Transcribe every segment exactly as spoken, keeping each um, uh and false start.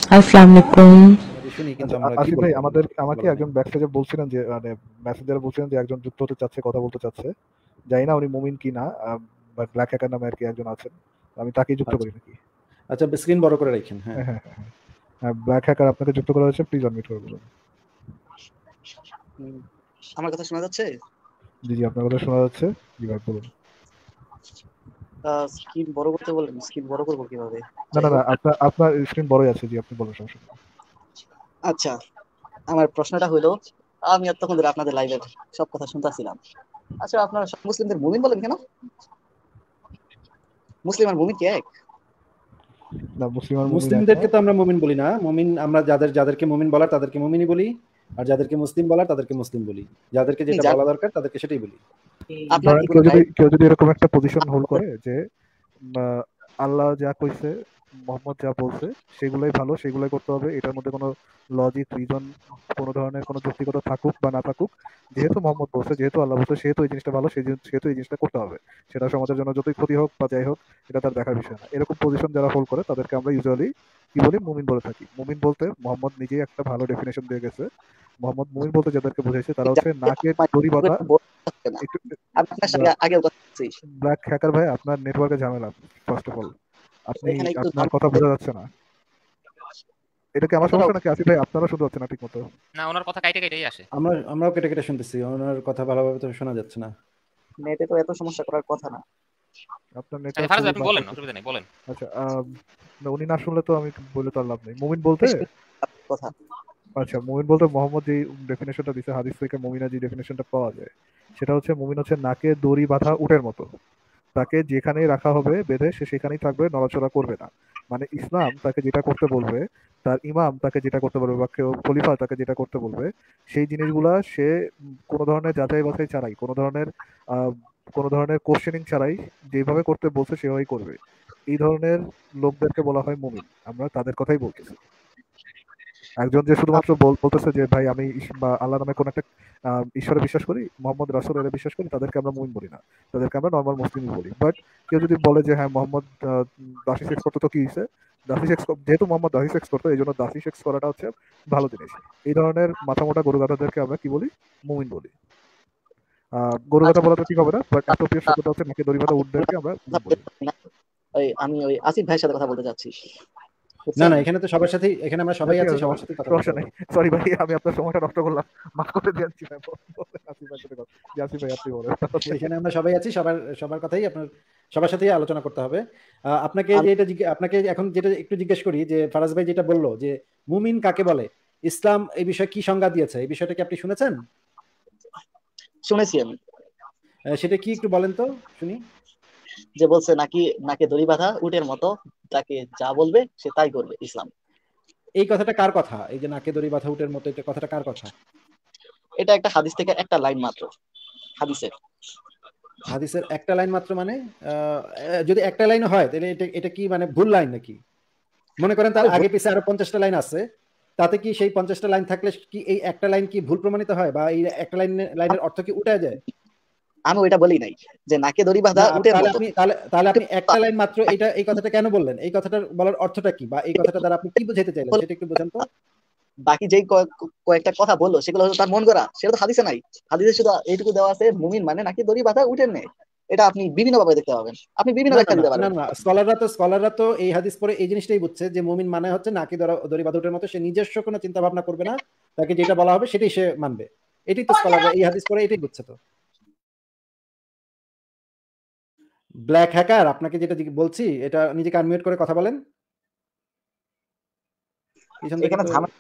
আসসালামু আলাইকুম। আমাদের শুনি কিন্তু আচ্ছা, আমরা আ- কি আসিফ ভাই, বলবো আমাদের আমাকে বলেন। একজন ব্যাকস্টেজে বলছিলেন যে মানে মেসেঞ্জারে বলছিলেন যে একজন যুক্ত হতে চাচ্ছে, কথা বলতে চাচ্ছে। জানি না উনি মুমিন কি না, বাট ব্ল্যাক হ্যাকার নামে আর কি একজন আছেন। আমি তাকেই যুক্ত আচ্ছা করি নাকি? আচ্ছা স্ক্রিন বড় করে রাখেন। হ্যাঁ হ্যাঁ হ্যাঁ হ্যাঁ হ্যাঁ, ব্ল্যাক হ্যাকার আপনাকে যুক্ত করা হয়েছে, প্লিজ অনমিউট করে বলুন। হুম, আমার কথা শোনা যাচ্ছে? জি জি, আপনার কথা শোনা যাচ্ছে। জি ভাই বলুন। স্ক্রিন বড় করতে বললেন, স্ক্রিন বড় করবো কিভাবে? না যাই না না, হোক, আপনার আপনার স্ক্রিন বড়ই আছে। জি আপনি বলুন, সমস্যা নেই। আচ্ছা, আমার প্রশ্নটা হলো, আমি এতক্ষণ ধরে আপনাদের লাইভের সব কথা শুনতেছিলাম। আচ্ছা, আপনারা সব মুসলিমদের মুমিন বলেন কেন? মুসলিম আর মুমিন কি এক? না, মুসলিম আর মুমিন এক না। মুসলিমদেরকে তো আমরা মুমিন বলি না। মুমিন আমরা যাদের যাদেরকে মুমিন বলার তাদেরকে মুমিনই বলি, আর যাদেরকে মুসলিম বলার তাদেরকে মুসলিম বলি। যাদেরকে যেটা যার বলা দরকার তাদেরকে সেটাই বলি। আপনার ধরেন কি কেউ কোনো যদি গাইড? কেউ যদি এরকম একটা পজিশন হোল্ড করে যে আহ, আল্লাহ যা কইছে, মোহাম্মদ যা বলছে সেগুলোই ভালো, সেগুলোই করতে হবে, এটার মধ্যে কোনো লজিক রিজন, কোনো ধরনের কোনো যৌক্তিকতা থাকুক বা না থাকুক, যেহেতু মোহাম্মদ বলছে, যেহেতু আল্লাহ বলছে, সেহেতু এই জিনিসটা ভালো, সেই জিনিস- সেহেতু এই জিনিসটা করতে হবে। সেটা সমাজের জন্য যতই ক্ষতি হোক বা যাই হোক, এটা তার দেখার বিষয় না। এরকম পজিশন যারা হোল্ড করে তাদেরকে আমরা ইউজুয়ালি কি বলি? মুমিন বলে থাকি। মুমিন বলতে মোহাম্মদ নিজেই একটা ভালো ডেফিনেশন দিয়ে গেছে। মোহাম্মদ মুমিন বলতে যাদেরকে বুঝাইছে তারা হচ্ছে নাকের দড়ি বাঁধা। না, একটু আমি আপনার সাথে আগেও কথা বলছি। ব্ল্যাক হ্যাকার ভাই, আপনার নেটওয়ার্কে ঝামেলা। ফার্স্ট অফ অল, আপনি এখানে একটু আপনার কথা বোঝা যাচ্ছে না। এটা কি আমার কথাটাও সমস্যা নাকি আসিফ ভাই, আপনারা শুনতে পাচ্ছেন না ঠিক মতো? না, ওনার কথা কাইটে কাইটেই আসে। আমরা আমরাও কেটে কেটে শুনতেছি, ওনার কথা ভালোভাবে তো শোনা যাচ্ছে না। নেটে তো এত সমস্যা করার কথা না। আপনার আচ্ছা, নেটওয়ার্ক ফারাজ ভাই খুবই আপনি বলেন, বাজে। অসুবিধা নেই, বলেন। আচ্ছা, আম, না, উনি না শুনলে তো আমি বলে তো আর লাভ নেই। মুমিন বলতে, কথা আচ্ছা, মুমিন বলতে মোহাম্মদ যে ডেফিনেশনটা দিছে হাদিস থেকে, মুমিনা যে ডেফিনেশনটা পাওয়া যায়, সেটা হচ্ছে মুমিন হচ্ছে নাকে দড়ি বাঁধা উটের মতো। তাকে যেখানেই রাখা হবে বেঁধে, সে সেখানেই থাকবে, নড়াচড়া করবে না। মানে ইসলাম তাকে যেটা করতে বলবে, তার ইমাম তাকে যেটা করতে বলবে, বা কেউ খলিফা তাকে যেটা করতে বলবে, সেই জিনিসগুলা সে উম, কোনো ধরনের যাচাই বাছাই ছাড়াই, কোনো ধরনের আহ, কোনো ধরনের কোশ্চেনিং ছাড়াই যেভাবে করতে বলছে সেভাবেই করবে। এই ধরনের লোকদেরকে বলা হয় মুমিন। আমরা তাদের কথাই বলতেছি। একজন যে শুধুমাত্র বল- বলতেছে যে ভাই আমি ইস- বা আল্লাহ নামে কোন একটা আহ, ঈশ্বরে বিশ্বাস করি, মোহাম্মদ রাসূল এর বিশ্বাস করি, তাদেরকে আমরা মুমিন বলি না। তাদেরকে আমরা নর্মাল মুসলিমই বলি। বাট কেউ যদি বলে যে হ্যাঁ মোহাম্মদ আহ, দাসী সেক্স করতো, তো কি হয়েছে? দাসী সেক্স, যেহেতু মোহাম্মদ দাসী সেক্স করতো, এই জন্য দাসী সেক্স করাটা হচ্ছে ভালো জিনিস। এই ধরনের মাথা মোটা গরু গাধাদেরকে আমরা কি বলি? মুমিন বলি। আহ গরু গাধা আচ্ছা, বলা তো ঠিক হবে না, বাট অ্যাপ্রোপ্রিয়েট শব্দটা হচ্ছে নাকি দড়ি বাঁধা উটদেরকে আমরা মুমিন বলি। ওই আমি ওই আসিফ ভাইয়ের সাথে কথা বলতে চাচ্ছি, না বুঝছেন? না, এখানে তো সবার সাথেই, এখানে আমরা না সবাই ঠিক আছি, আছে, সবার সমস্যা সাথেই কথা বলতে সমস্যা নেই। হবে। সরি ভাই, আমি আপনার সময়টা নষ্ট করলাম, মাফ করে দিয়েছি ভাই। বলেন, আসিফ ভাই সাথে কথা। জি, আসিফ ভাই আপনি বলেন। এখানে আমরা সবাই আছি, সবার সবার কথাই আপনার সবার সাথেই আলোচনা করতে হবে। আহ, আপনাকে আমি যেটা জিজ্ঞে- আপনাকে এখন যেটা একটু জিজ্ঞেস করি যে ফারাজ ভাই যেটা বললো যে মুমিন কাকে বলে, ইসলাম এই বিষয়ে কি সংজ্ঞা দিয়েছে, এই বিষয়টা কি আপনি শুনেছেন? শুনেছি আমি, আহ, সেটা কি একটু বলেন তো শুনি। যে বলছে নাকি নাকে দড়ি বাঁধা উটের মতো, তাকে যা বলবে সে তাই করবে ইসলাম। এই কথাটা কার কথা? এই যে নাকে দড়ি বাঁধা উটের মতো, এটা কথাটা কার কথা? এটা একটা হাদিস থেকে একটা লাইন মাত্র, হাদিসের। হাদিসের একটা লাইন মাত্র মানে? আহ, যদি একটা লাইন হয় তাহলে এটা এটা কি মানে ভুল লাইন নাকি? মনে করেন তার ওই আগে পিছে আরো পঞ্চাশটা লাইন আছে, তাতে কি সেই পঞ্চাশটা লাইন থাকলে কি এই একটা লাইন কি ভুল প্রমাণিত হয়, বা এই একটা লাইন লাইনের অর্থ কি উঠে যায়? আমি ওইটা বলি নাই যে নাকে দড়ি বাঁধা না আপ- উটের তাহলে মতো। আপনি তাহলে তাহলে আপনি একটা লাইন মাত্র এটা এই কথাটা কেন বললেন? এই কথাটার বলার অর্থটা কি, বা এই কথাটা দ্বারা আপনি কি বোঝাতে চাইলেন সেটা একটু বোঝান তো। বাকি যেই কয়েক- কয়েকটা কথা বললো সেগুলো হলো তার মন গড়া, সেটা তো হাদিসে নাই। হাদিসে শুধু এইটুকু দেওয়া আছে, মুমিন মানে নাকি দড়ি বাঁধা উটের নেই। এটা আপনি বিভিন্ন ভাবে দেখতে পাবেন, আপনি বিভিন্ন না না ব্যাখ্যা না দিতে না পারবেন। না, স্কলাররা তো স্কলাররা তো এই হাদিস পড়ে এই জিনিসটাই বুঝছে যে মুমিন মানে হচ্ছে নাকি দড়ি বাঁধুটের মতো, সে নিজস্ব কোনো চিন্তা ভাবনা করবে না, তাকে যেটা বলা হবে সেটাই সে মানবে। এটাই তো স্কলাররা এই হাদিস পড়ে এটাই বুঝছে। তো ব্ল্যাক হ্যাকার, আপনাকে যেটা জিজ্ঞে- বলছি এটা নিজেকে আনমিউট করে কথা বলেন। পিছন থেকে এখানে তো ঝামেলা।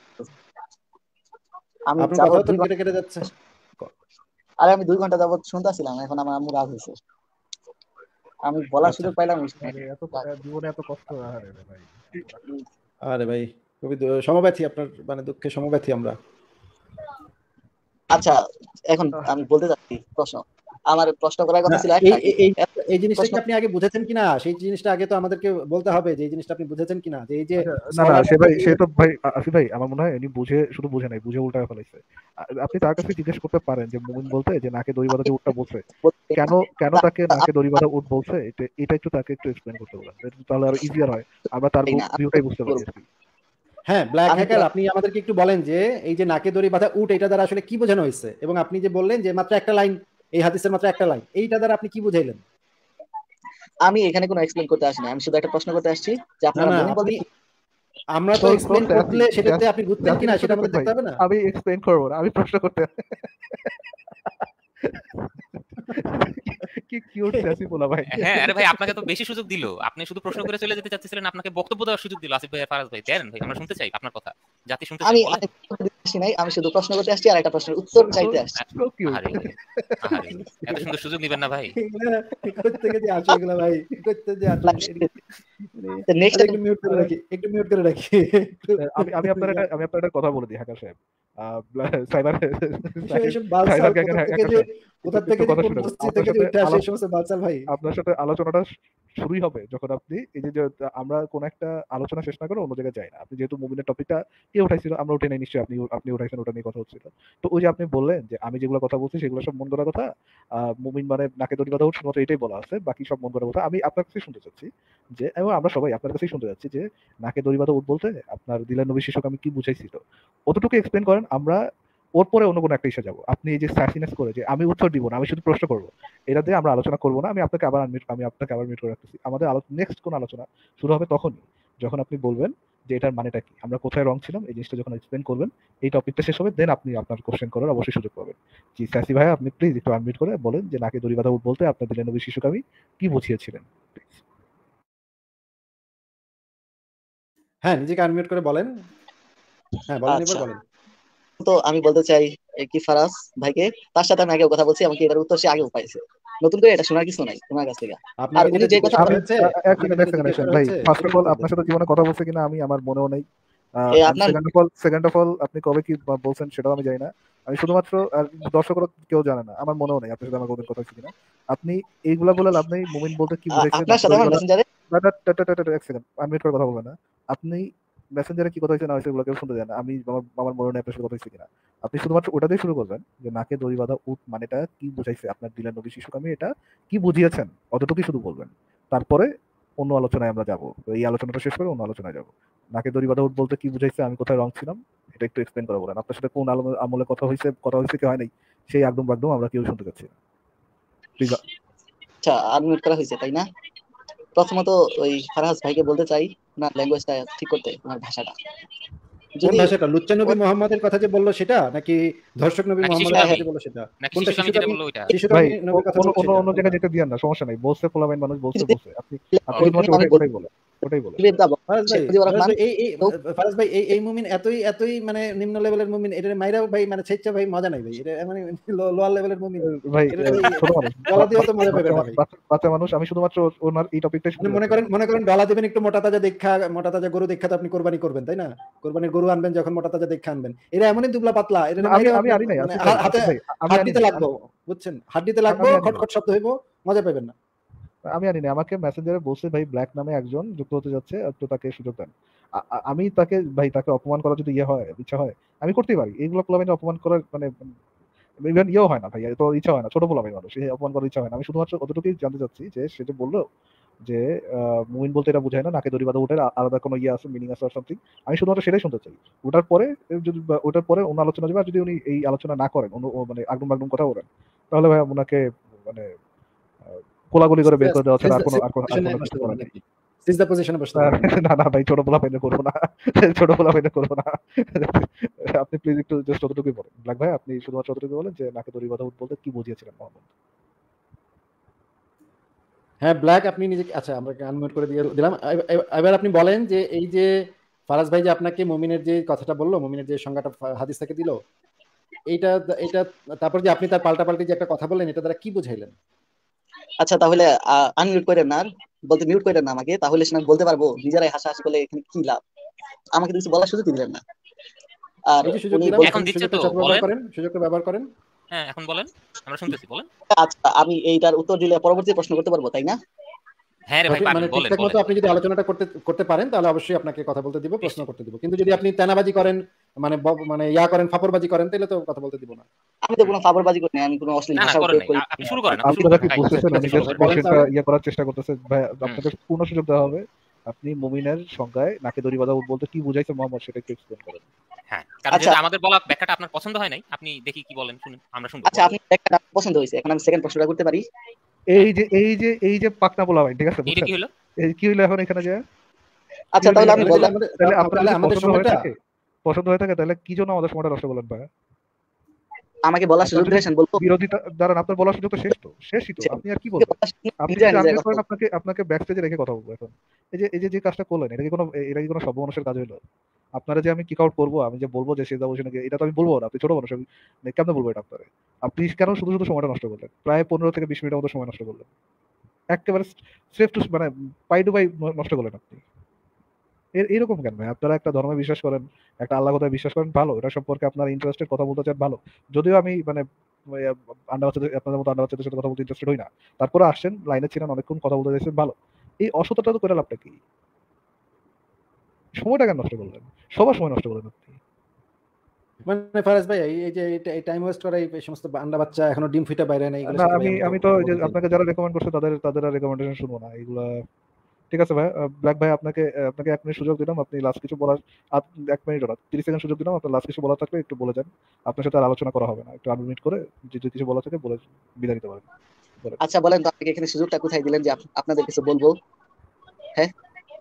আমি আপনার যাবত কথাও তো দুই কেটে ঘন্টা, কেটে যাচ্ছে। আরে আমি দুই ঘন্টা যাবত শুনতেছিলাম, এখন আমার আম্মু রাগ হয়েছে, আমি বলার আচ্ছা, সুযোগ পাইলাম। আরে এত জীবনে এত কষ্ট, আরে রে ভাই। আরে ভাই খুবই দু- সমব্যথী আপনার, মানে দুঃখে সমব্যথী আমরা। আচ্ছা, এখন আমি বলতে চাচ্ছি প্রশ্ন, আমার প্রশ্ন করার না কথা ছিল এই একটাই। এই এই এত এই জিনিসটা প্রশ্ন কি আপনি আগে বুঝেছেন কিনা, সেই জিনিসটা আগে তো আমাদেরকে বলতে হবে যে এই জিনিসটা আপনি বুঝেছেন কিনা, যে এই যে আচ্ছা, না না, স্কলাররা সে যে ভাই, এই সে তো ভাই আ- আসিফ ভাই, আমার মনে হয় উনি বুঝে, শুধু বুঝে নাই, বুঝে উল্টা ফেলাইছে। আ- আপনি তার কাছে জিজ্ঞেস করতে পারেন যে মুমিন বলতে যে নাকে দড়ি বাঁধা যে উটটা বলছে, বলতে- কেন কেন তা- তাকে নাকে দড়ি বাঁধা উট বলছে, এটা এটা একটু তাকে একটু এক্সপ্লেন করতে বলেন। এটা তাহলে আরো ইজিয়ার হয়, আমরা তার এই না, আমি ভিউটাই বুঝতে পারি বলবো। আর কি। হ্যাঁ ব্ল্যাক আমি হ্যাকার, আপনি আমাদেরকে একটু বলেন যে এই যে নাকে দড়ি বাঁধা উট এটা দ্বারা আসলে কি বোঝানো হয়েছে, এবং আপনি যে বললেন যে মাত্র একটা লাইন, এই হাদিসের মাত্র একটা লাইন, এইটা দ্বারা আপনি কি বুঝাইলেন? আমি এখানে কোনো এক্সপ্লেন করতে আসিনি, আমি শুধু একটা প্রশ্ন করতে আসছি যে না আপনারা না মুমিন বলতে আপনি, কি? আমরা তো তো তো এক্সপ্লেন স্যাসি করলে সেটাতে আপনি বুঝতেন স্যাসি কিনা একটু সেটা দেখুন আমাদের ভাই, দেখতে হবে না? আমি এক্সপ্লেইন করবো না, আমি প্রশ্ন করতে কি কিউট স্যাসি বলা ভাই। হ্যাঁ আরে ভাই আপনাকে তো বেশি সুযোগ দিল, আপনি শুধু প্রশ্ন করে চলে যেতে চাচ্ছিলেন, আপনাকে বক্তব্য দেওয়ার সুযোগ দিল আসিফ ভাই আর ফারাজ ভাই। দেন ভাই, আমরা শুনতে চাই আপনার কথা, জাতি শুনতে চাই, আমি বলেন। আমি প্রশ্ন করতে আসি নাই, আমি শুধু প্রশ্ন করতে আসছি আর একটা প্রশ্নের উত্তর চাইতে আসছি। So cute. আরে আরে এত সুন্দর সুযোগ দিবেন না ভাই। এগুলা কোত্থেকে যে আসে এগুলা ভাই, কোত্থেকে যে আসে? নেক্সট আচ্ছা, একটু মিউট করে রাখি, একটু মিউট করে রাখি। আমি আমি আপনার একটা আমি আপনার একটা কথা বলে দিই হ্যাকার সাহেব, সাইবার এসব- এসব বালছাল সাইবার কোথা হ্যাকার থেকে হ্যাকার যে সাহেব, কোথা একটু থেকে যে কথা কোন শুনেন। বস্তি আপনার থেকে যে সাথে উঠে আসে আলাপ- এই সমস্ত বালছাল ভাই। আপনার সাথে আলোচনাটা শুরুই হবে যখন আপনি এই যে যে আমরা কোন একটা আলোচনা শেষ না করে অন্য জায়গায় যাই না। আপনি যেহেতু মুমিনের টপিকটা কে উঠাইছিল, আমরা উঠে নাই নিশ্চয়ই, আপনি আপনি উঠাইছেন, ওটা নিয়ে কথা হচ্ছিল। তো ওই যে আপনি বললেন যে আমি যেগুলো কথা বলছি সেগুলো সব মন করা কথা, আহ মুমিন মানে নাকে দড়ি বাঁধা উঠ, শুধুমাত্র এটাই বলা আছে, বাকি সব মন করা কথা। আমি আপনার কাছে শুনতে চাচ্ছি যে, এবং আমরা সবাই আপনার কাছেই শুনতে যাচ্ছি যে নাকে দড়ি বাঁধা উঠ বলতে আপনার দিলের নবী শিশুকে আমি কি বুঝাইছিল, অতটুকু এক্সপ্লেন করেন। আমরা ওর পরে অন্য কোনো একটা ইসে যাবো। আপনি এই যে স্যাসিনেস করে যে আমি উত্তর দিব না, আমি শুধু প্রশ্ন করবো, এটা দিয়ে আমরা আলোচনা করবো না। আমি আপনাকে আবার unmute- আমি আপনাকে আবার মিউট করে রাখতেছি। আমাদের নেক্সট কোন আলোচনা শুরু হবে তখনই, যখন আপনি বলবেন যে এটার মানেটা কি, আমরা কোথায় রং ছিলাম, এই জিনিসটা যখন এক্সপ্লেন করবেন, এই টপিকটা শেষ হবে, দেন আপনি আপনার কোশ্চেন করার অবশ্যই সুযোগ পাবেন। জি সাসি ভাই, আপনি প্লিজ একটু আনমিউট করে বলেন যে নাকে দড়ি বাঁধা উট বলতে আপনার দিলের নবী শিশুকে আমি কি বুঝিয়েছিলেন। হ্যাঁ নিজেকে আনমিউট করে বলেন। হ্যাঁ বলেন, এবার আচ্ছা, বলেন। তো আমি বলতে চাই এ কি ফারাজ ভাইকে, তার সাথে আমি আগেও কথা বলছি, আমাকে এটার উত্তর সে আগেও পাইছে, নতুন করে এটা শোনার কিছু নাই তোমার কাছ থেকে। আর আপনাকে উনি যেটা যে জিজ্ঞেস কথা করা আমি হয়েছে, এক আপনাকে সেকেন্ড এক যেটা সেকেন্ড জিজ্ঞেস করা ভাই, হয়েছে ফার্স্ট অফ সেটাই অল উত্তর আপনার দেন। সাথে জীবনে কথা বলছে কিনা আমি আমার মনেও নেই। এ আপনার second of all second of all আপনি কবে কি বা- বলছেন সেটাও আমি জানি না। আমি শুধুমাত্র, আর দর্শকরা কেউ জানে না, আমার মনেও নেই আপনার সাথে আমার কোনদিন কথা হচ্ছে কিনা। আপনি এইগুলা বলে লাভ নেই। মুমিন বলতে কি আ- বুঝাইছে আপনার নাকি সাথে দড়ি আমার বাঁধা, মেসেঞ্জারে না, না, টা- টা- টা- টা- টা- এক সেকেন্ড আনমিউট করে কথা বলবেন না। আপনি মেসেঞ্জারে কি কথা হয়েছে না হয়েছে এগুলো কেউ শুনতে দেন না। আমি আমার আমার মনে নেই আপনার সাথে কথা হয়েছে কিনা। আপনি শুধুমাত্র ওটা দিয়ে শুরু করবেন যে নাকে দড়ি বাঁধা উট মানেটা কি বুঝাইছে আপনার দিলের নবী শিশুকে আমি এটা কি বুঝিয়েছেন, অতটুকুই শুধু বলবেন। তারপরে অন্য আলোচনায় আমরা যাবো। তো এই আলোচনাটা শেষ করে অন্য আলোচনায় যাবো। নাকে দড়ি বাঁধা উট বলতে কি বুঝাইছে, আমি কোথায় রং ছিলাম, এটা একটু এক্সপ্লেন করে বলেন। আপনার সাথে কোন আলো- আমলে কথা হয়েছে কথা হয়েছে কি হয় নাই, সেই একদম একদম আমরা কেউ শুনতে চাচ্ছি না। প্লিজ। আচ্ছা আনমিউট করা হয়েছে তাই না? প্রথমত ওই ফারাজ ভাইকে বলতে চাই না ল্যাঙ্গুয়েজটা ঠিক করতে, তোমার ভাষাটা কোন যদি ভাষাটা? লুচ্চা নবী মোহাম্মদের কথা যে বললো সেটা, নাকি ধর্ষক নবী নাকি শিশু মোহাম্মদের কথা আমি যে বললো সেটা? নাকি কোনটা? শিশু আমি শিশু যেটা নবী, বললো ওইটা। শিশু ভাই নবীর কথা অন্য বলছে অন্য সেটা, অন্য তাই না? জায়গায় যেতে দিয়েন না, সমস্যা নাই। বলছে পোলাবেন মানুষ বলছে যদি বলছে, আপনি আপনি ওইখানে শুধুমাত্র আমি ওটাই বলতে ওটাই বলেন, ওটাই বলেন। ফারাজ ভাই, শেখ মুজিবুর ফারাজ রহমান ভাই, এই এই তো ফারাজ ভাই এই এই মুমিন এতই এতই মানে নিম্ন লেভেলের মুমিন, এটা মাইরা ভাই মানে ছেচ্চা ভাই মজা নাই ভাই, এটা মানে লোয়ার লেভেলের মুমিন, ভাই এটা আহ, ভাই ছোট মানুষ, গলা দিয়েও তো বা- মজা বাচ্চা পাবেন না মা- ভাই। বাচ্চা বাচ্চা মানুষ, আমি শুধুমাত্র ওনার এই টপিকটাই মানে শুনতে মনে যাচ্ছি। করেন মনে করেন ডলা দিবেন একটু মোটা তাজা দেখা, মোটা তাজা গরু দেখা তো আপনি কোরবানি করবেন তাই না? কোরবানির গরু আনবেন যখন মোটা তাজা দেখা আনবেন, এরা এমনই দুবলা পাতলা, এটা না, আমি মাইরা আমি আনি নাই মানে আসিফ ভাই, হাতে আসিফ ভাই আমি আনি হাড্ডিতে নাই, লাগবো, বুঝছেন? হাড্ডিতে লাগবো, আমি আনি নাই, খটখট শব্দ হইব, মজা পাবেন না। আমি আনি নাই। আমাকে মেসেঞ্জারে বলছে ভাই ব্ল্যাক নামে একজন যুক্ত হতে যাচ্ছে, তো তাকে সুযোগ দেন। আ- আ- আমি তাকে ভাই তাকে অপমান করা যদি ইয়ে হয়, ইচ্ছা হয়, আমি করতেই পারি। এইগুলো পোলাপাইনে অপমান করার মানে ইভেন ইয়েও হয় না ভাই, তো ইচ্ছা হয় না। ছোট পোলাপাই মানুষ, এই অপমান করার ইচ্ছা হয় না। আমি শুধুমাত্র অতটুকুই জানতে চাচ্ছি যে সে যে বললো যে আহ, মুমিন বলতে এটা বোঝায় না নাকে দড়ি বাঁধা উঠে আলাদা কোনো ইয়ে আছে, মিনিং আছে সামথিং। আমি শুধুমাত্র সেটাই শুনতে চাই। ওটার পরে এ যদি বা- ওটার পরে অন্য আলোচনা যাবে। আর যদি উনি এই আলোচনা না করেন, অন্য ও মানে আগডুম বাগডুম কথা বলেন, তাহলে ভাই ওনাকে মানে আহ, কোলাগুলি করে বের করে দেওয়া ছাড়া আর কোনো আর কোনো আর কোনো কিছু করার নেই। সিজদা পজিশনে বসতে না বলবেন। না না ভাই, ছোট পোলা পাইলে করবো না, ছোট পোলা পাইলে করবো না। আপনি প্লিজ একটু জাস্ট অতটুকুই বলেন ব্ল্যাক ভাই, আপনি শুধুমাত্র অতটুকু বলেন যে নাকে দড়ি বাঁধা উট বলতে কি বুঝিয়েছিলেন মোহাম্মদ। হ্যাঁ ব্ল্যাক, আপনি নিজেকে আচ্ছা আমরা আনমিউট করে দিয়ে দিলাম। এ- এ- এবার আপনি বলেন যে এই যে ফারাজ ভাই যে আপনাকে মুমিনের যে কথাটা বললো, মুমিনের যে সংজ্ঞাটা ফা- হাদিস থেকে দিল, এইটা এইটা তারপর যে আপনি তার পাল্টা পাল্টি যে একটা কথা বললেন, এটা দ্বারা কি বুঝাইলেন? আচ্ছা তাহলে আনমিউট করেন না, আর বলতে মিউট করেন না আমাকে, তাহলে সে না বলতে পারবো নিজেরাই হাসাহাসি করলে এখানে কি লাভ, আমাকে তো কিছু বলার সুযোগ দিলেন না। আর এই যে সুযোগ উনি দিলাম, বলছেন এখন দিচ্ছে সুযোগটা তো, সদ্ব্যবহার বলেন। করেন, সুযোগটা ব্যবহার করেন। হ্যাঁ এখন বলেন, আমরা শুনতেছি, বলেন। আচ্ছা আমি এইটার উত্তর দিলে পরবর্তী প্রশ্ন করতে পারবো তাই না? হ্যাঁ রে ভাই সঠিক পারবেন, মানে বলেন ঠিকঠাক বলেন। মতো আপনি যদি আলোচনাটা করতে করতে পারেন তাহলে অবশ্যই আপনাকে কথা বলতে দিব, প্রশ্ন নিশ্চয়ই। করতে দিব। কিন্তু যদি আপনি তেনাবাজি করেন, মানে ব- মানে ইয়া করেন, ফাপড়বাজি করেন, তাহলে তো কথা বলতে দিব না। আমি তো কোনো ফাবরবাজি করি না, আমি কোনো অশ্লীল না না ভাষা করেন প্রয়োগ নাই, করি আ- আপনি শুরু করেন, আপনি শুরু আপনারা করেন কি ভাই, বুঝতেছেন? ঠিক আমি আছে, জাস্ট বলেন কোশ্চেনটা তাহলে। ইয়ে করার চেষ্টা করতেছি ভাই, হুম। আপনাদের পূর্ণ সুযোগ দেওয়া হবে। আপনি মুমিনের সংজ্ঞায় নাকে দড়ি বাঁধা উট বলতে কি বুঝাইছে মোহাম্মদ সেটা একটু এক্সপ্লেন করেন। হ্যাঁ, কারণ আচ্ছা যেহেতু আমাদের বলা ব্যাখ্যাটা আপনার পছন্দ হয় নাই, আপনি দেখি কি বলেন, শুনুন, আমরা শুনবো। আচ্ছা আপনি একটা পছন্দ হয়েছে, এখন আমি সেকেন্ড প্রশ্নটা করতে পারি? এই যে এই যে এই যে পাকনা বলা হয়, ঠিক আছে, এটা বুঝছেন কি হলো? এই কি হইলো এখন এখানে যে আচ্ছা তাহলে আমি তাহলে বললাম, আমাদের তাহলে আপনার তাহলে যদি আমাদের পছন্দ হয়ে সময়টা থাকে পছন্দ হয়ে থাকে তাহলে কি জন্য আমাদের সময়টা নষ্ট করলেন ভাই? আমাকে বলার আপনার সুযোগ যদি দিয়েছেন, বলবো? বিরোধিতা দাঁড়ান, আপনার বলার সুযোগ তো শেষ, তো শেষই তো, আপনি আর কি বলবেন? আপনি নিজে যদি নিজে আনমিউট কথা করেন বলবো। আপনাকে আপনাকে ব্যাক স্টেজে রেখে কথা বলবো এখন। এই যে এই যে যে কাজটা করলেন এটা কি কোনো এটা কি কোনো সভ্য মানুষের কাজ হইলো? আপনারা যে আমি কিক আউট করবো, আমি যে বলবো যে সেজদা বসে নাকি, এটা তো আমি বলবো না, আপনি ছোট মানুষ, আমি মানে কেমনে বলবো এটা আপনারে? আপনি কেন শুধু শুধু সময়টা নষ্ট করলেন? প্রায় পনেরো থেকে বিশ মিনিটের মতো সময় নষ্ট করলেন, একেবারে সেফ টু মানে পাই টু পাই নষ্ট করলেন আপনি। এর এরকম কেন ভাই? আপনারা একটা ধর্মে বিশ্বাস করেন, একটা আল্লাহ কথায় বিশ্বাস করেন, ভালো, এটা সম্পর্কে আপনার ইন্টারেস্টেড কথা বলতে চান, ভালো। যদিও আমি মানে আন্ডা বাচ্চাদের আপনাদের মতো আন্ডা বাচ্চাদের সাথে কথা বলতে ইন্টারেস্টেড হই না, তারপরে আসছেন, লাইনে ছিলেন, অনেকক্ষণ কথা বলতে চাইছেন, ভালো। এই অসততা তো করে লাভটা কি? সময়টা কেন নষ্ট করলেন? সবার সময় নষ্ট করলেন আপনি। মানে ফারাজ ভাই এই এই যে এই টাইম ওয়েস্ট করা, এই সমস্ত আন্ডা বাচ্চা এখনো ডিম ফুটে বাইরে না, এগুলোর না সাথে ভাই আমি আমি তো আমি তো কথা ওই যে বলতে চাই না। আপনাকে যারা রেকমেন্ড করছে তাদের তাদের রেকমেন্ডেশন শুনবো না এগুলা। ঠিক আছে ভাই, ব্ল্যাক ভাই, আপনাকে আপনাকে এক মিনিট সুযোগ দিলাম, আপনি লাস্ট কিছু বলার, আপ- এক মিনিট ওরা তিরিশ সেকেন্ড সুযোগ দিলাম, আপনার লাস্ট কিছু বলার থাকলে একটু বলে যান। আপনার সাথে আর আলোচনা করা হবে না, একটু আনমিউট করে যে যদি কিছু বলা থাকে বলে বিদায় নিতে পারেন, বলেন। আচ্ছা বলেন তো, আপনি এখানে সুযোগটা কোথায় দিলেন যে আপ- আপনাদের কিছু বলবো? হ্যাঁ,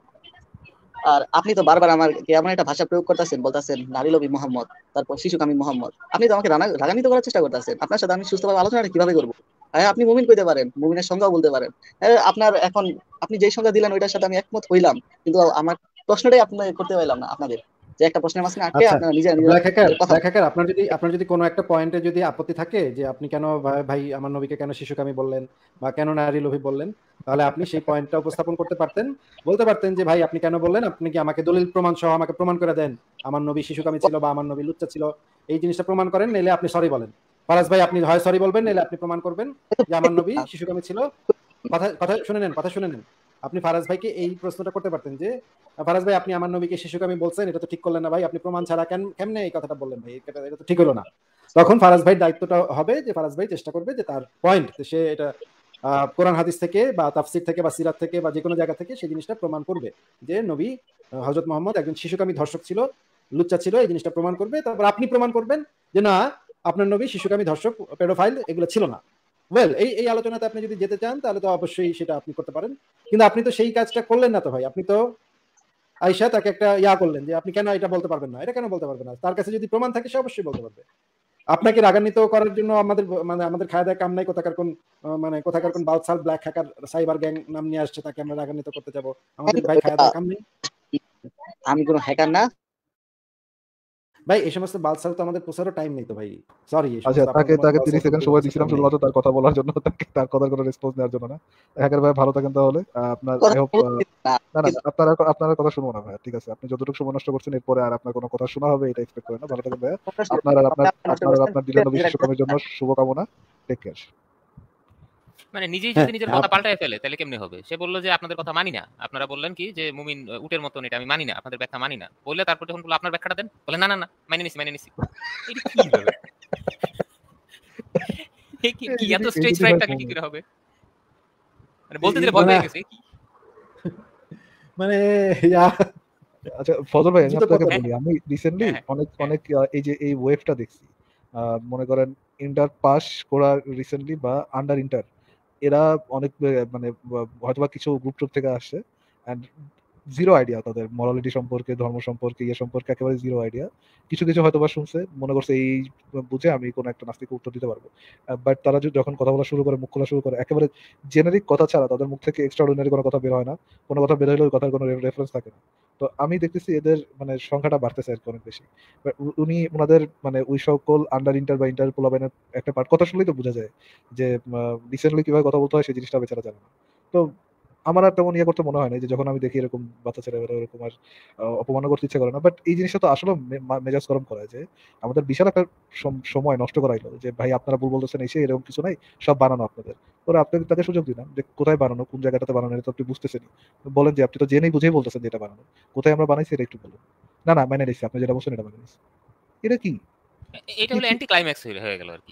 আর আপনি তো বারবার আমার এমন একটা ভাষা প্রয়োগ করতেছেন, বলতেছেন নারী লোভী মোহাম্মদ, তারপর শিশুকামী মোহাম্মদ। আপনি তো আমাকে রানা- রাগান্বিত করার চেষ্টা করতেছেন। আপনার সাথে আমি সুস্থভাবে আলোচনাটা কিভাবে করবো? হ্যাঁ, আপনি মুমিন কইতে পারেন, মুমিনের সংজ্ঞাও বলতে পারেন। হ্যাঁ, আপনার এখন আপনি যেই সংজ্ঞা দিলেন ওইটার সাথে আমি একমত হইলাম, কিন্তু আমার প্রশ্নটাই আপনি করতে পারলাম না। আপনাদের যে একটা প্রশ্নের মাঝখানে আটকে আচ্ছা, আপনারা নিজেরা নিজেরা ব্ল্যাক হ্যাকার কথা ব্ল্যাক হ্যাকার আপনার যদি আপনার যদি কোনো একটা পয়েন্টে যদি আপত্তি থাকে যে আপনি কেন ভাই ভাই আমার নবীকে কেন শিশুকামী বললেন বা কেন নারী লোভী বললেন, তাহলে আপনি সেই পয়েন্টটা উপস্থাপন করতে পারতেন। বলতে পারতেন যে ভাই আপনি কেন বললেন, আপনি কি আমাকে দলিল প্রমাণ সহ আমাকে প্রমাণ করে দেন আমার নবী শিশুকামী ছিল বা আমার নবী লুচ্চা ছিল, এই জিনিসটা প্রমাণ করেন, নাহলে আপনি সরি বলেন। ফারাজ ভাই আপনি হয় সরি বলবেন, নাহলে আপনি প্রমাণ করবেন যে আমার নবী শিশুকামী ছিল। কথা কথা শুনে নেন, কথা শুনে নেন। আপনি ফারাজ ভাইকে এই প্রশ্নটা করতে পারতেন যে ফারাজ ভাই আপনি আমার নবীকে শিশুকামী বলছেন, এটা তো ঠিক করলেন না ভাই, আপনি প্রমাণ ছাড়া কেন কেমনে এই কথাটা বললেন ভাই, এটা এটা তো ঠিক হলো না। তখন ফারাজ ভাইয়ের দায়িত্বটা হবে যে ফারাজ ভাই চেষ্টা করবে যে তার পয়েন্ট সে এটা আহ, কোরআন হাদিস থেকে বা তাফসির থেকে বা সিরাত থেকে বা যে কোনো জায়গা থেকে সেই জিনিসটা প্রমাণ করবে যে নবী হযরত মুহাম্মদ একজন শিশুকামী ধর্ষক ছিল, লুচ্চা ছিল, এই জিনিসটা প্রমাণ করবে। তারপর আপনি প্রমাণ করবেন যে না, আপনার নবী শিশুকামী ধর্ষক পেডোফাইল এগুলো ছিল না। ওয়েল, এই এই আলোচনাতে আপনি যদি যেতে চান তাহলে তো অবশ্যই সেটা আপনি করতে পারেন, কিন্তু আপনি তো সেই কাজটা করলেন না তো ভাই। আপনি তো আয়শা তাকে একটা ইয়া করলেন যে আপনি কেন এটা বলতে পারবেন না, এটা কেন বলতে পারবেন না, তার কাছে যদি প্রমাণ থাকে সে অবশ্যই বলতে পারবে। আপনাকে রাগান্বিত করার জন্য আমাদের মানে আমাদের খায় দায় কাম নাই, কোথাকার কোন আহ, মানে কোথাকার কোন বালসাল ব্ল্যাক হ্যাকার সাইবার গ্যাং নাম নিয়ে আসছে, তাকে আমরা রাগান্বিত করতে যাব? আমাদের ভাই খায় দায় কাম নেই আমি কোনো হ্যাকার না। ভাই, এই সমস্ত বালসাল তো আমাদের প্রচারও টাইম নেই তো ভাই, সরি। এই আচ্ছা, সমস্ত তাকে আপনাদের মতো তাকে তিরিশ বালসাল সেকেন্ড সময় দিয়েছিলাম টাইম নেই। শুধুমাত্র তার কথা বলার জন্য, তাকে তার কথার কোনো রেসপন্স নেওয়ার জন্য না। হ্যাকার ভাই ভালো থাকেন তাহলে। আহ, আপনার আই কথা হোপ বলছি না, না না আপনার আপনার কথা শুনবো না ভাই, ঠিক আছে? আপনি যতটুকু সময় নষ্ট করছেন এরপরে আর আপনার কোনো কথা শোনা হবে এটা এক্সপেক্ট করেন না। ভালো থাকেন ভাইয়া। আপনার আর আপনার নষ্ট আপনার আর করছেন। আপনার দিলের নবী শিশুকামের জন্য শুভকামনা। Take care. মানে নিজেই হ্যাঁ যদি নিজের কথা পাল্টায় ফেলে তাহলে কেমনে হবে? সে বললো যে আপনাদের কথা মানি না, আপনারা বললেন কি যে মুমিন আহ, উটের মতন, এটা আমি মানি না, আপনাদের ব্যাখ্যা মানি না বললে, তারপর যখন বললো আপনার ব্যাখ্যাটা দেন, বলে না না না মাইনে নিছি মাইনে নিছি। এটা কি হবে? এ কি এই কি এত যদি এই স্ট্রেজ যদি ফ্রাইট ভাই থাকলে কি মুমিন করে হবে? মানে বলতে এই দিলে ভয় মানে পেয়ে গেছে কি? মানে ইয়া, আচ্ছা ফজল ভাই, আমি জুতো আপনাকে পতন। বলি, আমি রিসেন্টলি হ্যাঁ হ্যাঁ অনেক হ্যাঁ। অনেক আহ, এই যে এই ওয়েভটা দেখছি। আহ, মনে করেন ইন্টার পাস করা রিসেন্টলি বা আন্ডার ইন্টার, এরা অনেক আহ, মানে আহ, হয়তোবা কিছু গ্রুপ টুপ থেকে আসছে, অ্যান্ড জিরো আইডিয়া তাদের মরালিটি সম্পর্কে, ধর্ম সম্পর্কে, ইয়ে সম্পর্কে একেবারে জিরো আইডিয়া। কিছু কিছু হয়তোবা শুনছে, মনে করছে এই বুঝে আমি কোনো একটা নাস্তিক উত্তর দিতে পারবো। বাট তারা যদি যখন কথা বলা শুরু করে, মুখ খোলা শুরু করে, একেবারে জেনারিক কথা ছাড়া তাদের মুখ থেকে এক্সট্রাঅর্ডিনারি কোনো কথা বের হয় না। কোনো কথা বের হলে ওই কথার কোনো রেফারেন্স থাকে না। তো আমি দেখতেছি এদের মানে সংখ্যাটা বাড়তেছে আর কি অনেক বেশি। But উ- উনি ওনাদের মানে ওই সকল আন্ডার ইন্টার বা ইন্টার পোলাপাইনের একটা পার্ট কথা শুনলেই তো বোঝা যায় যে রিসেন্টলি কিভাবে কথা বলতে হয় সেই জিনিসটা বেচারা জানে না। তো আমার আর তেমন ইয়ে করতে মনে হয় না যে যখন আমি দেখি এরকম বাচ্চা ছেলেমেয়েরা এরকম আর আহ, অপমান করতে ইচ্ছে করে না। বাট এই জিনিসটা তো আসলে মে- মা- মেজাজ গরম করা যে আমাদের বিশাল একটা সম- সময় নষ্ট করাইলো যে ভাই আপনারা ভুল বলতেছেন, এসে এরকম কিছু নাই, সব বানানো আপনাদের। পরে আপনাকে তাকে সুযোগ দিলাম যে কোথায় বানানো, কোন জায়গাটাতে বানানো, এটা তো আপনি বুঝতেছেনই। বলেন যে আপনি তো জেনেই বুঝেই বলতেছেন যে এটা বানানো, কোথায় আমরা বানাইছি এটা একটু বলুন। না না মানে নিচ্ছি, আপনি যেটা বলছেন এটা মানে নিচ্ছি। এটা কি এ- এটা কি হলো কি অ্যান্টি ক্লাইম্যাক্স হয়ে গেল আর কি।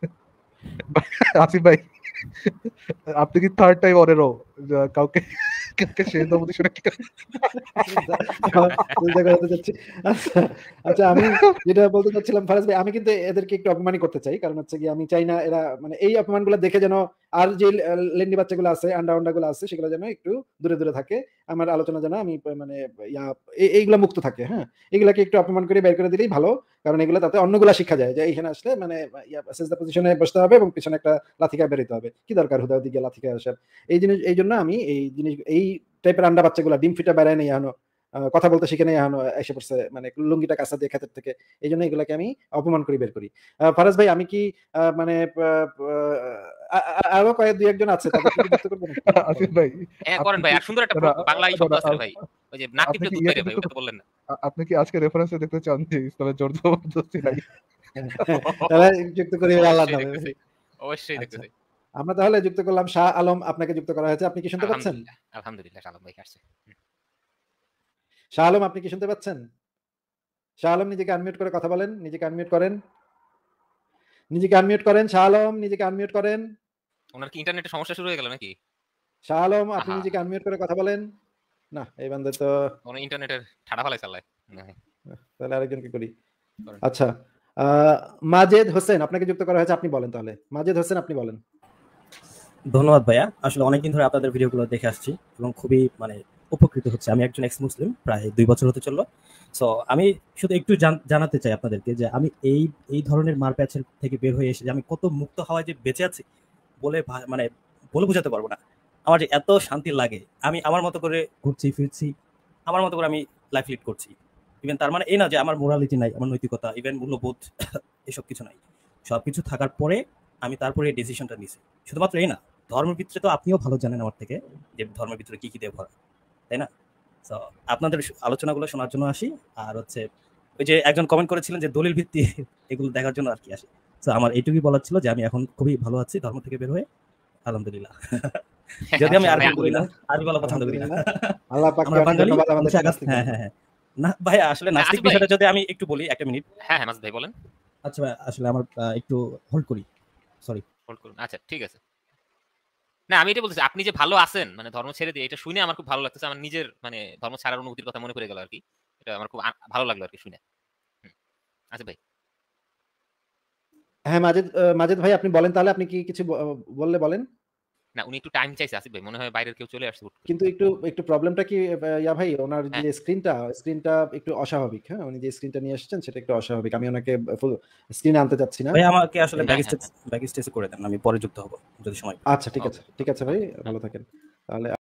আসিফ ভাই, আপনি কি থার্ড টাইম অনেরও কাউকে সেই দমতি শুনে কি করে? চিন্তা করতে চাচ্ছি। আচ্ছা আচ্ছা আমি যেটা বলতে চাচ্ছিলাম ফারাজ ভাই, আমি কিন্তু এদেরকে একটু অপমানই করতে চাই, কারণ হচ্ছে কি আমি চাই না এরা মানে এই অপমানগুলো দেখে যেন আর যে লেন্ডি বাচ্চাগুলো আছে, আন্ডা আন্ডা গুলো আছে, সেগুলো যেন একটু দূরে দূরে থাকে। আমার আলোচনা যেন আমি মানে ইয়া এইগুলা মুক্ত থাকে। হ্যাঁ, এগুলাকে একটু অপমান করে বের করে দিলেই ভালো, কারণ এগুলো তাতে অন্যগুলা শিক্ষা যায় যে এইখানে আসলে মানে সেজদা পজিশনে বসতে হবে এবং পিছনে একটা লাথি খায় বেরোতে হবে। কি দরকার হুদা দিকে লাথি খায় আসার? এই জিনিস এই জন্য আমি এই জিনিস এই টাইপের আন্ডা বাচ্চাগুলা ডিম ফিটা বেড়ায় নেই এখনো, কথা বলতে শিখে নেই এখনো, এসে পড়ছে মানে লুঙ্গিটা কাঁচা দিয়ে ক্ষেতের থেকে। এই জন্য এগুলাকে আমি অপমান করি বের করি। ফারাজ ভাই আমি কি মানে আরো কয়েক দুই একজন আছে তাদের কি যুক্ত করবেন? আসিফ ভাই হ্যাঁ করেন ভাই, আর সুন্দর একটা বাংলা শব্দ আছে ভাই, ওই যে নাক টিপে দুধ বের ভাই, ওটা তো বললেন না। আপনি কি আজকে রেফারেন্সে দেখতে চান যে ইসলামের জোর জবরদস্তি নাই? তাহলে যুক্ত করি আল্লাহর নামে। অবশ্যই দেখতে চাই। আমরা তাহলে যুক্ত করলাম শাহ আলম, আপনাকে যুক্ত করা হয়েছে। আপনি কি শুনতে পাচ্ছেন? আলহামদুলিল্লাহ শাহ আলম ভাই আসছে। শাহ আলম আপনি কি শুনতে পাচ্ছেন? শাহ আলম নিজেকে আনমিউট করে কথা বলেন, নিজেকে আনমিউট করেন, নিজেকে আনমিউট করেন। শাহ আলম নিজেকে আনমিউট করেন। ওনার কি ইন্টারনেটে সমস্যা শুরু হয়ে গেল নাকি? শাহ আলম আপনি নিজেকে আনমিউট করে কথা বলেন। না এই বান্দা তো ওনার ইন্টারনেটের ঠাড়া ফালাই চালায়। তাহলে আরেকজনকে করি। আচ্ছা মাজেদ হোসেন আপনাকে যুক্ত করা হয়েছে, আপনি বলেন তাহলে। মাজেদ হোসেন আপনি বলেন। ধন্যবাদ ভাইয়া, আসলে অনেকদিন ধরে আপনাদের ভিডিওগুলো দেখে আসছি এবং খুবই মানে উপকৃত হচ্ছে। আমি একজন এক্স মুসলিম, প্রায় দুই বছর হতে চললো। সো আমি শুধু একটু জানাতে চাই আপনাদেরকে যে আমি এই এই ধরনের মার প্যাচের থেকে বের হয়ে এসে যে আমি কত মুক্ত হওয়ায় যে বেঁচে আছি বলে মানে বলে বোঝাতে পারবো না। আমার যে এত শান্তি লাগে, আমি আমার মতো করে ঘুরছি ফিরছি, আমার মতো করে আমি লাইফ লিড করছি। ইভেন তার মানে এই না যে আমার মোরালিটি নাই, আমার নৈতিকতা, ইভেন মূল্যবোধ এসব কিছু নাই। সবকিছু থাকার পরে আমি তারপরে এই ডিসিশনটা নিছি। শুধুমাত্র এই না, ধর্মের ভিতরে তো আপনিও ভালো জানেন আমার থেকে যে ধর্মের ভিতরে কি কি দিয়ে ভরা, তাই না? তো আপনাদের আলোচনাগুলো শোনার জন্য আসি, আর হচ্ছে ওই যে একজন কমেন্ট করেছিলেন যে দলিল ভিত্তি এগুলো দেখার জন্য আর কি আসি। তো আমার এইটুকুই বলার ছিল যে আমি এখন খুবই ভালো আছি ধর্ম থেকে বের হয়ে, আলহামদুলিল্লাহ। যদি আমি আরবি বলি না, আরবি বলা পছন্দ করি না। আল্লাহ পাক আমরা বাঙালি। হ্যাঁ হ্যাঁ হ্যাঁ না ভাই, আসলে নাস্তিক বিষয়টা যদি আমি একটু বলি একটা মিনিট। হ্যাঁ হ্যাঁ মাসুদ ভাই বলেন। আচ্ছা ভাই, আসলে আমার একটু হোল্ড করি, সরি হোল্ড করুন। আচ্ছা ঠিক আছে। না আমি এটা বলতেছি, আপনি যে ভালো আছেন মানে ধর্ম ছেড়ে দিয়ে, এটা শুনে আমার খুব ভালো লাগতেছে। আমার নিজের মানে ধর্ম ছাড়ার অনুভূতির কথা মনে পড়ে গেল আর কি। এটা আমার খুব ভালো লাগলো আর কি শুনে। আচ্ছা ভাই। হ্যাঁ মাজেদ মাজেদ ভাই আপনি বলেন তাহলে, আপনি কি কিছু বললে বলেন। না উনি একটু টাইম চাইছে আসিফ ভাই, মনে হয় বাইরের কেউ চলে আসছে। কিন্তু একটু একটু প্রবলেমটা কি ইয়া ভাই, ওনার যে স্ক্রিনটা স্ক্রিনটা একটু অস্বাভাবিক। হ্যাঁ উনি যে স্ক্রিনটা নিয়ে এসেছেন সেটা একটু অস্বাভাবিক। আমি ওনাকে ফুল স্ক্রিনে আনতে চাচ্ছি না। ভাই আমাকে আসলে ব্যাক স্টেজ ব্যাক স্টেজ করে দেন, আমি পরে যুক্ত হব যদি সময়। আচ্ছা ঠিক আছে ঠিক আছে ভাই, ভালো থাকেন তাহলে।